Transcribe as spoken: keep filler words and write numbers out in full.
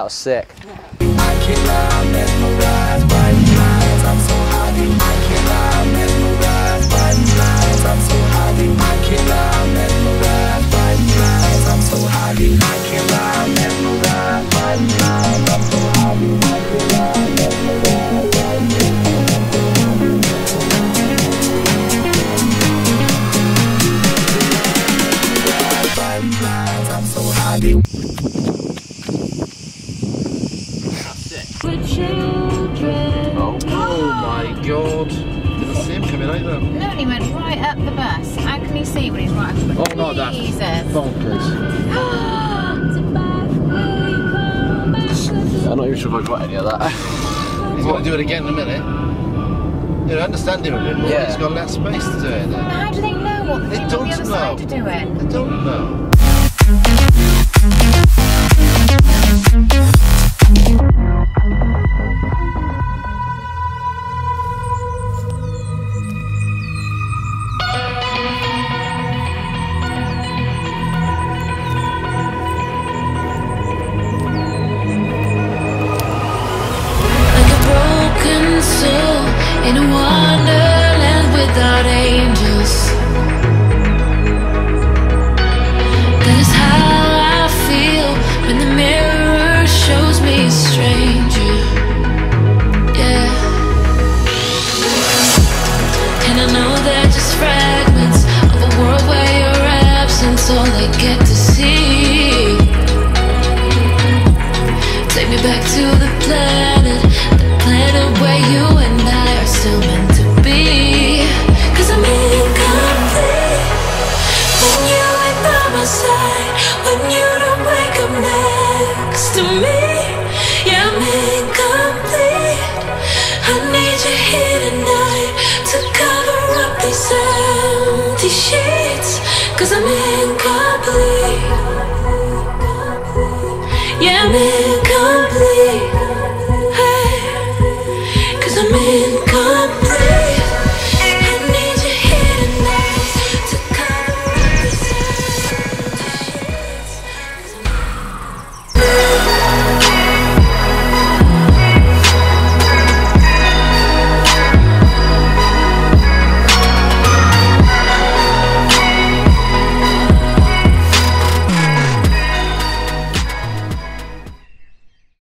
that was sick. Oh my god. Didn't see him coming either. No, he went right up the bus. How can you see when he's right up the bus? Oh no, that's Jesus. bonkers. I'm not even sure if I got any of that. He's got to do it again in a minute. You know, understand him a bit more. Yeah. He's got less space to do it. Then. How do they know what the They thing don't on the other know. side to do it? I don't know. In a wonderland without angels. That is how I feel when the mirror shows me a stranger. Yeah. And I know they're just fragments of a world where your absence all I get to see. Take me back to the planet, the planet where you and I are still meant to be. Cause I'm incomplete when you ain't by my side, when you don't wake up next to me. Yeah, I'm incomplete. I need you here tonight to cover up these empty sheets. Cause I'm incomplete. Yeah, I'm incomplete.